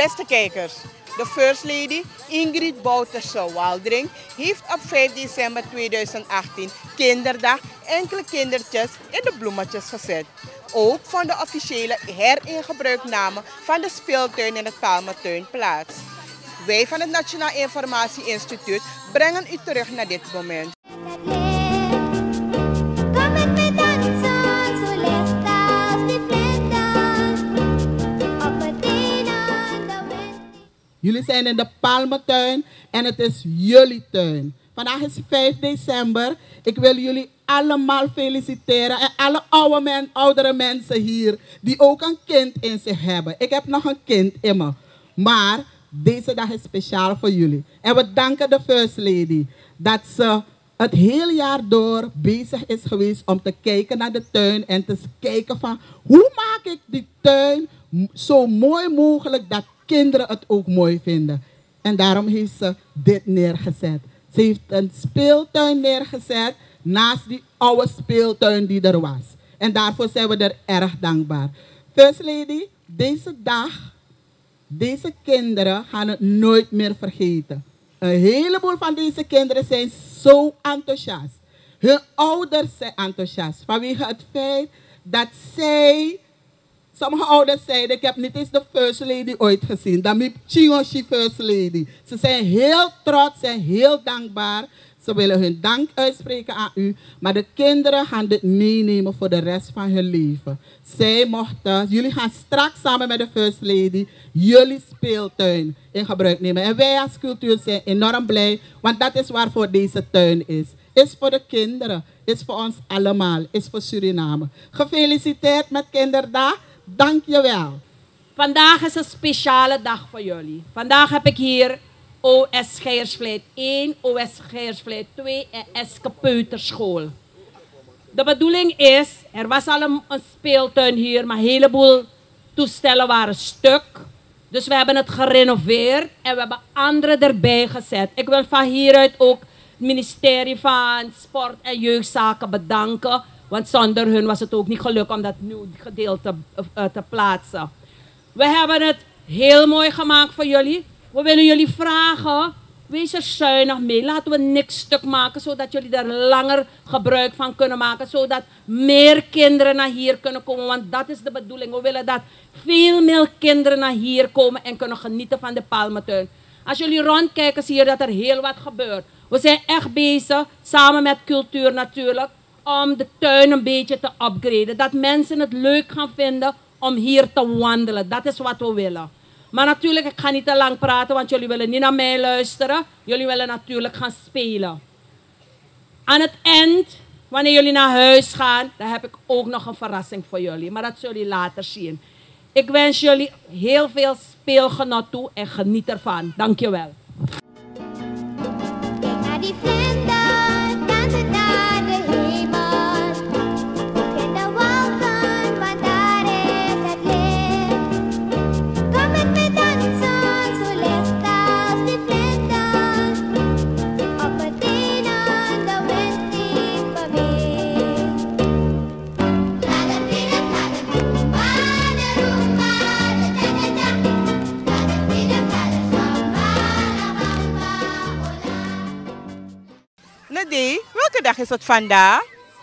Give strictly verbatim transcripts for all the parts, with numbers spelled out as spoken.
Beste kijkers, de First Lady Ingrid Bouterse-Waldring heeft op vijf december tweeduizend achttien kinderdag enkele kindertjes in de bloemetjes gezet. Ook vond de officiële heringebruikname van de speeltuin in het Palmentuin plaats. Wij van het Nationaal Informatie Instituut brengen u terug naar dit moment. Jullie zijn in de Palmentuin en het is jullie tuin. Vandaag is vijf december. Ik wil jullie allemaal feliciteren. En alle oude men, oudere mensen hier die ook een kind in zich hebben. Ik heb nog een kind in me. Maar deze dag is speciaal voor jullie. En we danken de First Lady dat ze het hele jaar door bezig is geweest om te kijken naar de tuin. En te kijken van hoe maak ik die tuin zo mooi mogelijk dat kinderen het ook mooi vinden. En daarom heeft ze dit neergezet. Ze heeft een speeltuin neergezet naast die oude speeltuin die er was. En daarvoor zijn we er erg dankbaar. First Lady, deze dag, deze kinderen gaan het nooit meer vergeten. Een heleboel van deze kinderen zijn zo enthousiast. Hun ouders zijn enthousiast vanwege het feit dat zij... Sommige ouders zeiden, ik heb niet eens de First Lady ooit gezien. Dan heb je First Lady. Ze zijn heel trots, zijn heel dankbaar. Ze willen hun dank uitspreken aan u. Maar de kinderen gaan dit meenemen voor de rest van hun leven. Zij mochten, jullie gaan straks samen met de First Lady jullie speeltuin in gebruik nemen. En wij als cultuur zijn enorm blij, want dat is waarvoor deze tuin is. Is voor de kinderen, is voor ons allemaal, is voor Suriname. Gefeliciteerd met Kinderdag. Dank je wel. Vandaag is een speciale dag voor jullie. Vandaag heb ik hier O S Geiersvliet één, O S Geiersvliet twee en Eske Peuterschool. De bedoeling is, er was al een, een speeltuin hier, maar een heleboel toestellen waren stuk. Dus we hebben het gerenoveerd en we hebben andere erbij gezet. Ik wil van hieruit ook het ministerie van Sport en Jeugdzaken bedanken. Want zonder hun was het ook niet gelukt om dat nieuw gedeelte uh, te plaatsen. We hebben het heel mooi gemaakt voor jullie. We willen jullie vragen, wees er zuinig mee. Laten we niks stuk maken, zodat jullie daar langer gebruik van kunnen maken. Zodat meer kinderen naar hier kunnen komen, want dat is de bedoeling. We willen dat veel meer kinderen naar hier komen en kunnen genieten van de Palmentuin. Als jullie rondkijken, zie je dat er heel wat gebeurt. We zijn echt bezig, samen met cultuur natuurlijk, om de tuin een beetje te upgraden. Dat mensen het leuk gaan vinden om hier te wandelen. Dat is wat we willen. Maar natuurlijk, ik ga niet te lang praten, want jullie willen niet naar mij luisteren. Jullie willen natuurlijk gaan spelen. Aan het eind, wanneer jullie naar huis gaan, dan heb ik ook nog een verrassing voor jullie. Maar dat zullen jullie later zien. Ik wens jullie heel veel speelgenot toe en geniet ervan. Dankjewel. Nadie, welke dag is het vandaag?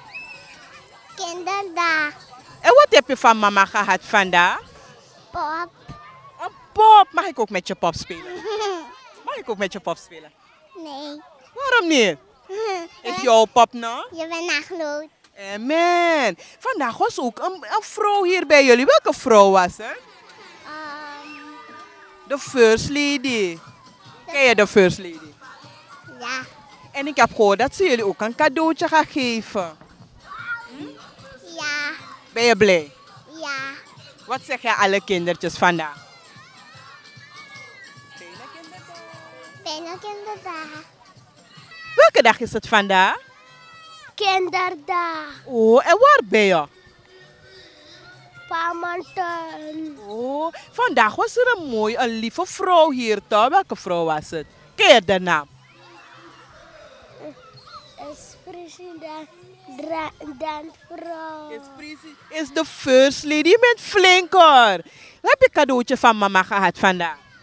Kinderdag. En wat heb je van mama gehad vandaag? Pop. Een pop. Mag ik ook met je pop spelen? Mag ik ook met je pop spelen? Nee. Waarom niet? Is jouw pop nou? Je bent nog groot. Amen. Vandaag was ook een, een vrouw hier bij jullie. Welke vrouw was het? Um, De First Lady. Ken je de First Lady? ja. En ik heb gehoord dat ze jullie ook een cadeautje gaan geven. Hm? Ja. Ben je blij? Ja. Wat zeg je alle kindertjes vandaag? Fijne kinderdag. Fijne kinderdag. Welke dag is het vandaag? Kinderdag. Oh, en waar ben je? Palmentuin. Oh, vandaag was er een mooie, een lieve vrouw hier toch? Welke vrouw was het? Ken je de naam? Is president Dan vrouw. Is, presi- is de First Lady. Je bent flink hoor. Heb je een cadeautje van mama gehad vandaag?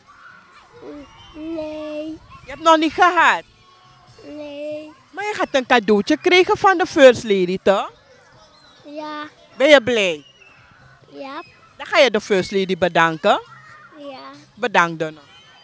Nee. Je hebt nog niet gehad. Nee. Maar je gaat een cadeautje krijgen van de First Lady, toch? Ja. Ben je blij? Ja. Dan ga je de First Lady bedanken. Ja. Bedankt dan.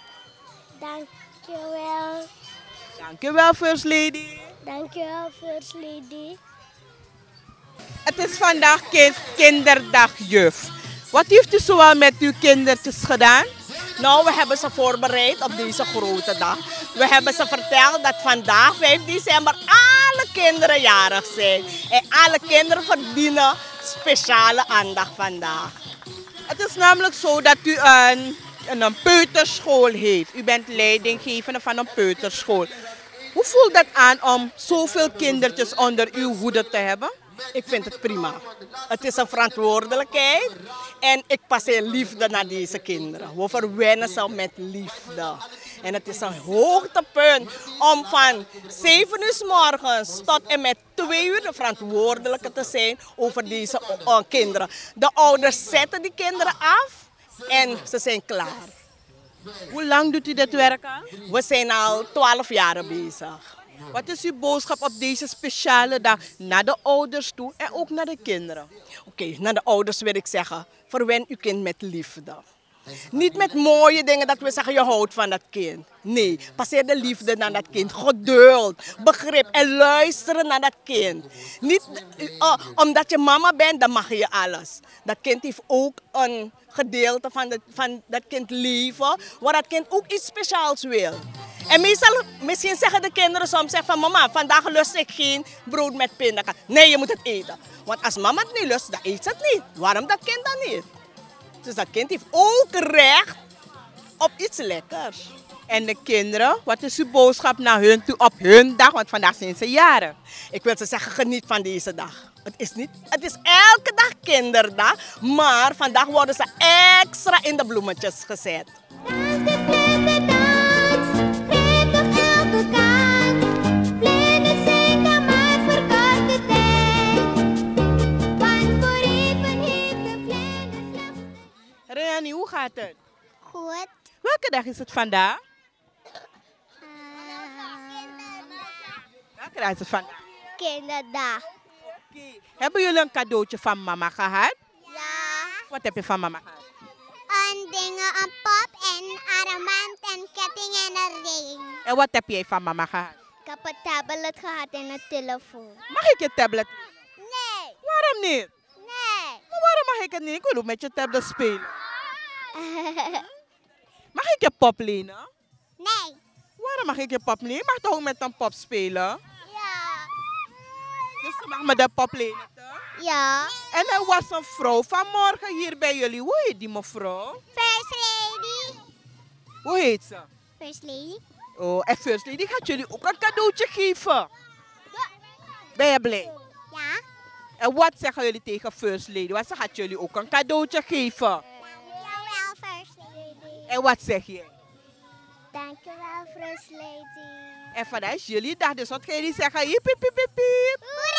Dankjewel. Dankjewel, First Lady. Dankjewel, First Lady. Het is vandaag kind, kinderdag, juf. Wat heeft u zoal met uw kindertjes gedaan? Nou, we hebben ze voorbereid op deze grote dag. We hebben ze verteld dat vandaag, vijf december, alle kinderen jarig zijn. En alle kinderen verdienen speciale aandacht vandaag. Het is namelijk zo dat u een, een peuterschool heeft. U bent leidinggevende van een peuterschool. Hoe voelt dat aan om zoveel kindertjes onder uw hoede te hebben? Ik vind het prima. Het is een verantwoordelijkheid en ik passeer liefde naar deze kinderen. We verwennen ze met liefde. En het is een hoogtepunt om van zeven uur 's morgens tot en met twee uur de verantwoordelijke te zijn over deze uh, kinderen. De ouders zetten die kinderen af en ze zijn klaar. Hoe lang doet u dit werk aan? We zijn al twaalf jaar bezig. Wat is uw boodschap op deze speciale dag naar de ouders toe en ook naar de kinderen? Oké, okay, naar de ouders wil ik zeggen, verwen uw kind met liefde. Niet met mooie dingen dat we zeggen je houdt van dat kind. Nee, passeer de liefde naar dat kind. Geduld, begrip en luisteren naar dat kind. Niet uh, omdat je mama bent, dan mag je alles. Dat kind heeft ook een gedeelte van, de, van dat kind leven, waar dat kind ook iets speciaals wil. En meestal, misschien zeggen de kinderen soms zeggen van mama, vandaag lust ik geen brood met pindakaas. Nee, je moet het eten. Want als mama het niet lust, dan eet ze het niet. Waarom dat kind dan niet? Dus dat kind heeft ook recht op iets lekkers. En de kinderen, wat is uw boodschap naar hun toe op hun dag? Want vandaag zijn ze jaren. Ik wil ze zeggen, geniet van deze dag. Het is, niet, het is elke dag kinderdag, maar vandaag worden ze extra in de bloemetjes gezet. Reani, hoe gaat het? Goed. Welke dag is het vandaag? Uh, Welke dag is het vandaag? kinderdag. Okay. Hebben jullie een cadeautje van mama gehad? Ja. Wat heb je van mama gehad? Een dingen, een pop en een armband en ketting en een ring. En wat heb jij van mama gehad? Ik heb een tablet gehad en een telefoon. Mag ik je tablet? Nee. Waarom niet? Nee. Maar waarom mag ik het niet? Ik wil ook met je tablet spelen. Mag ik je pop lenen? Nee. Waarom mag ik je pop lenen? Je mag toch ook met een pop spelen? Ja. Dus je mag me de pop lenen, toch? Ja. En er was een vrouw vanmorgen hier bij jullie. Hoe heet die mevrouw? First Lady. Hoe heet ze? First Lady. Oh, en First Lady gaat jullie ook een cadeautje geven. Ben je blij? Ja. En wat zeggen jullie tegen First Lady? Want ze gaat jullie ook een cadeautje geven. Dankjewel, First Lady. En wat zeg je? Dankjewel, First Lady. En vandaag is jullie dag, dus wat gaan jullie zeggen? Hiep, hiep, hiep, hiep, hiep. Hoera!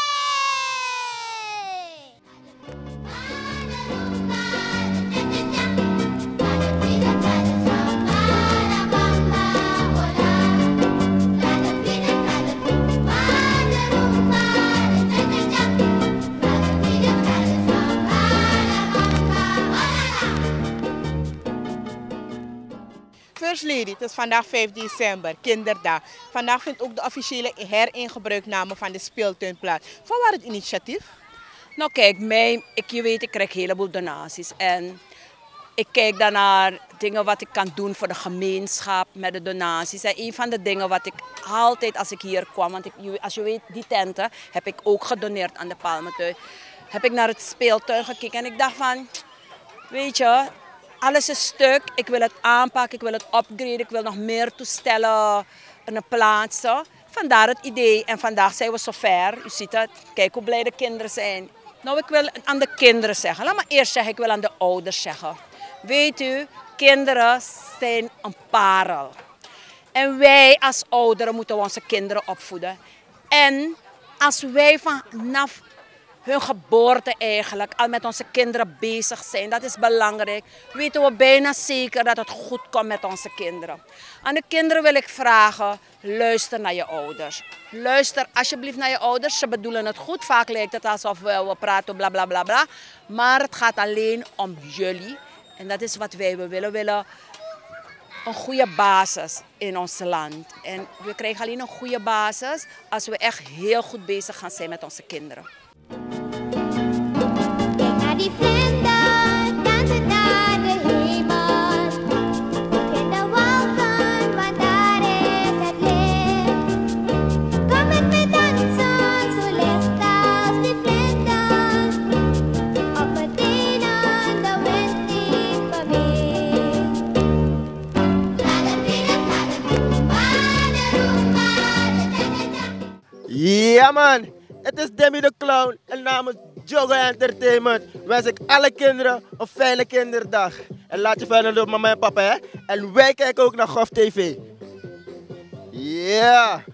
First Lady, het is vandaag vijf december, kinderdag. Vandaag vindt ook de officiële heringebruikname van de speeltuin plaats. Van waar het initiatief? Nou kijk, mij, ik, je weet, ik krijg een heleboel donaties. En ik kijk dan naar dingen wat ik kan doen voor de gemeenschap met de donaties. En een van de dingen wat ik altijd als ik hier kwam, want ik, als je weet, die tenten heb ik ook gedoneerd aan de Palmentuin. Heb ik naar het speeltuin gekeken en ik dacht van, weet je, alles is stuk. Ik wil het aanpakken, ik wil het upgraden, ik wil nog meer toestellen en plaatsen. Vandaar het idee. En vandaag zijn we zover. U ziet het. Kijk hoe blij de kinderen zijn. Nou, ik wil aan de kinderen zeggen. Laat me eerst zeggen, ik wil aan de ouders zeggen. Weet u, kinderen zijn een parel. En wij als ouderen moeten onze kinderen opvoeden. En als wij vanaf hun geboorte eigenlijk al met onze kinderen bezig zijn. Dat is belangrijk. Weten we bijna zeker dat het goed komt met onze kinderen. Aan de kinderen wil ik vragen, luister naar je ouders. Luister alsjeblieft naar je ouders. Ze bedoelen het goed. Vaak lijkt het alsof we, we praten bla bla bla bla. Maar het gaat alleen om jullie. En dat is wat wij willen. We willen een goede basis in ons land. En we krijgen alleen een goede basis als we echt heel goed bezig gaan zijn met onze kinderen. Kijk naar die vlinders, dansen naar de hemel. In de wolken, want daar is het licht. Kom met me dansen, zo licht als die vlinders. Op het tenen, de wind die beweegt. Ja man, het is Demi de Clown en namens Jogo Entertainment wens ik alle kinderen een fijne kinderdag. En laat je verder door mama en papa hè. En wij kijken ook naar Golf T V. Ja. Yeah.